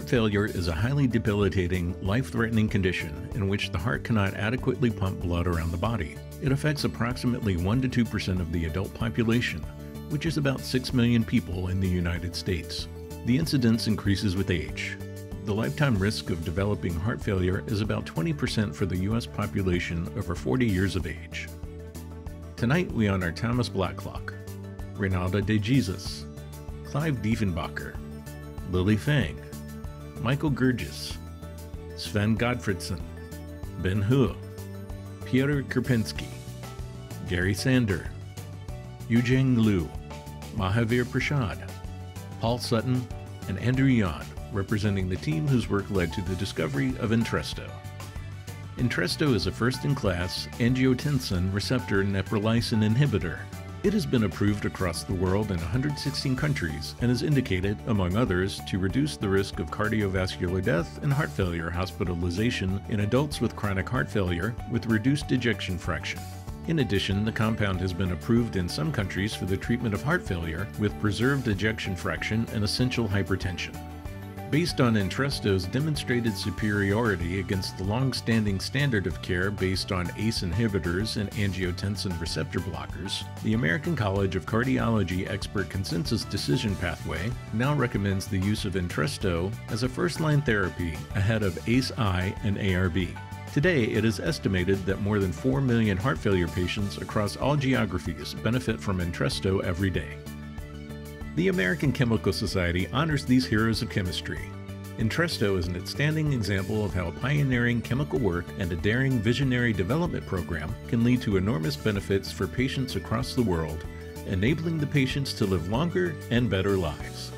Heart failure is a highly debilitating, life-threatening condition in which the heart cannot adequately pump blood around the body. It affects approximately 1 to 2% of the adult population, which is about 6 million people in the United States. The incidence increases with age. The lifetime risk of developing heart failure is about 20% for the U.S. population over 40 years of age. Tonight we honor Thomas Blacklock, Reynalda de Jesus, Clive Diefenbacher, Lily Fang, Michael Gurgis, Sven Godfredson, Ben Hua, Piotr Krupinski, Gary Sander, Yujing Liu, Mahavir Prasad, Paul Sutton, and Andrew Yan, representing the team whose work led to the discovery of ENTRESTO. ENTRESTO is a first-in-class angiotensin receptor neprilysin inhibitor. It has been approved across the world in 116 countries and is indicated, among others, to reduce the risk of cardiovascular death and heart failure hospitalization in adults with chronic heart failure with reduced ejection fraction. In addition, the compound has been approved in some countries for the treatment of heart failure with preserved ejection fraction and essential hypertension. Based on ENTRESTO's demonstrated superiority against the long-standing standard of care based on ACE inhibitors and angiotensin receptor blockers, the American College of Cardiology Expert Consensus Decision Pathway now recommends the use of ENTRESTO as a first-line therapy ahead of ACE-I and ARB. Today, it is estimated that more than 4 million heart failure patients across all geographies benefit from ENTRESTO every day. The American Chemical Society honors these heroes of chemistry. ENTRESTO is an outstanding example of how pioneering chemical work and a daring visionary development program can lead to enormous benefits for patients across the world, enabling the patients to live longer and better lives.